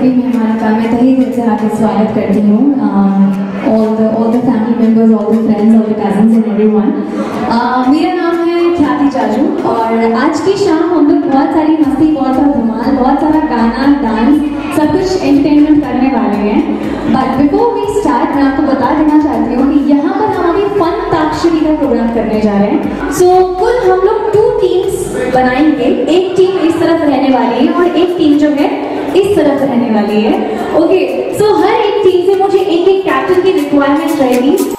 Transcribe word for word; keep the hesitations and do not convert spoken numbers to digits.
सभी मेहमानों का मैं तहे दिल से हार्दिक स्वागत करती हूँ। All the all the family members, all the friends, all the cousins and everyone. मेरा नाम है ख्याति जाजू और आज की शाम हम लोग बहुत सारी मस्ती, बहुत सारा धमाल, बहुत सारा गाना, डांस, सब कुछ एंटरटेनमेंट करने वाले हैं। बट बिफोर वी स्टार्ट मैं आपको बता देना चाहती हूँ कि यहाँ पर हम अभी फंताक्षरी का प्रोग्राम करने जा रहे हैं। सो so, कुल हम लोग टू टीम्स बनाएंगे। एक टीम इस तरफ रहने वाली है और एक टीम जो है इस तरफ रहने वाली है। ओके, सो हर एक टीम से मुझे एक एक कैप्टन की रिक्वायरमेंट रहेगी।